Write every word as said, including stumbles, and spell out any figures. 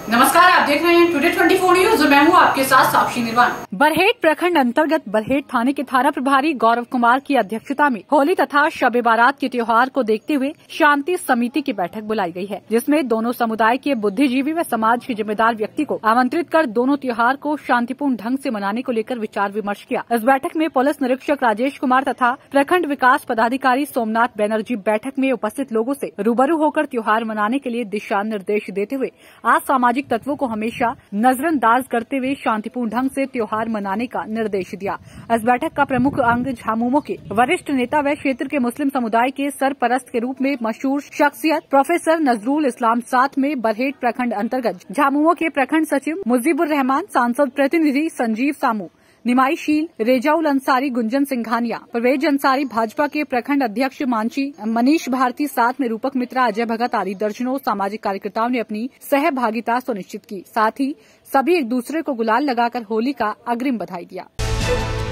नमस्कार, आप देख रहे हैं टुडे ट्वेंटी फोर न्यूज। मैं हूं आपके साथ साक्षी निर्वाण। बरहेट प्रखंड अंतर्गत बरहेट थाने के थाना प्रभारी गौरव कुमार की अध्यक्षता में होली तथा शब बारात के त्योहार को देखते हुए शांति समिति की बैठक बुलाई गई है, जिसमें दोनों समुदाय के बुद्धिजीवी व समाज के जिम्मेदार व्यक्ति को आमंत्रित कर दोनों त्योहार को शांतिपूर्ण ढंग से मनाने को लेकर विचार विमर्श किया। इस बैठक में पुलिस निरीक्षक राजेश कुमार तथा प्रखंड विकास पदाधिकारी सोमनाथ बैनर्जी बैठक में उपस्थित लोगों से रूबरू होकर त्योहार मनाने के लिए दिशा निर्देश देते हुए असामाजिक तत्वों को हमेशा नजरअंदाज करते हुए शांतिपूर्ण ढंग से त्योहार मनाने का निर्देश दिया। इस बैठक का प्रमुख अंग झामुमो के वरिष्ठ नेता व क्षेत्र के मुस्लिम समुदाय के सरपरस्त के रूप में मशहूर शख्सियत प्रोफेसर नजरुल इस्लाम, साथ में बरहेट प्रखंड अंतर्गत झामुमो के प्रखंड सचिव मुजीबुर रहमान, सांसद प्रतिनिधि संजीव सामू, निमाईशील रेजाउल अंसारी, गुंजन सिंघानिया, परवेज अंसारी, भाजपा के प्रखंड अध्यक्ष मांची मनीष भारती, साथ में रूपक मित्रा, अजय भगत आदि दर्जनों सामाजिक कार्यकर्ताओं ने अपनी सहभागिता सुनिश्चित की। साथ ही सभी एक दूसरे को गुलाल लगाकर होली का अग्रिम बधाई दिया।